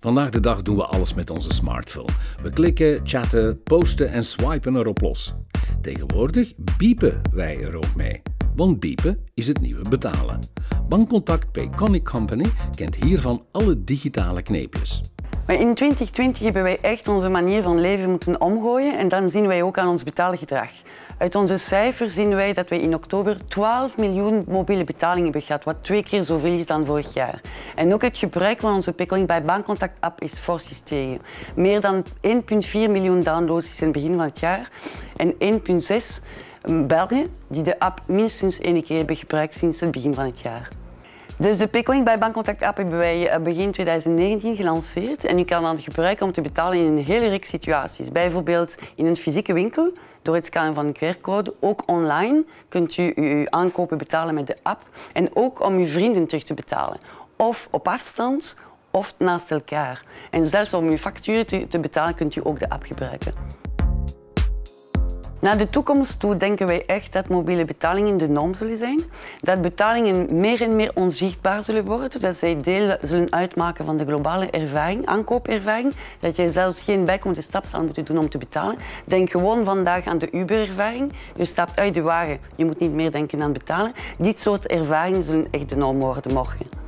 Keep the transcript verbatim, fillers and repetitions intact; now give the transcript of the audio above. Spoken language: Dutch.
Vandaag de dag doen we alles met onze smartphone. We klikken, chatten, posten en swipen erop los. Tegenwoordig biepen wij er ook mee. Want biepen is het nieuwe betalen. Bankcontact Payconic Company kent hiervan alle digitale kneepjes. Maar in twintig twintig hebben wij echt onze manier van leven moeten omgooien en dan zien wij ook aan ons betaalgedrag. Uit onze cijfers zien wij dat wij in oktober twaalf miljoen mobiele betalingen hebben gehad, wat twee keer zoveel is dan vorig jaar. En ook het gebruik van onze Payconic bij Bankcontact app is fors gestegen. Meer dan één komma vier miljoen downloads is in het begin van het jaar en één komma zes Belgen die de app minstens één keer hebben gebruikt sinds het begin van het jaar. Dus de Payconic bij Bankcontact app hebben wij begin twintig negentien gelanceerd en u kan dat gebruiken om te betalen in een hele reeks situaties. Bijvoorbeeld in een fysieke winkel, door het scannen van een Q R-code. Ook online kunt u uw aankopen betalen met de app en ook om uw vrienden terug te betalen. Of op afstand of naast elkaar. En zelfs om uw facturen te, te betalen kunt u ook de app gebruiken. Naar de toekomst toe denken wij echt dat mobiele betalingen de norm zullen zijn. Dat betalingen meer en meer onzichtbaar zullen worden. Dat zij deel zullen uitmaken van de globale ervaring, aankoopervaring. Dat je zelfs geen bijkomende stap zal moeten doen om te betalen. Denk gewoon vandaag aan de Uber-ervaring. Je stapt uit de wagen, je moet niet meer denken aan betalen. Dit soort ervaringen zullen echt de norm worden morgen.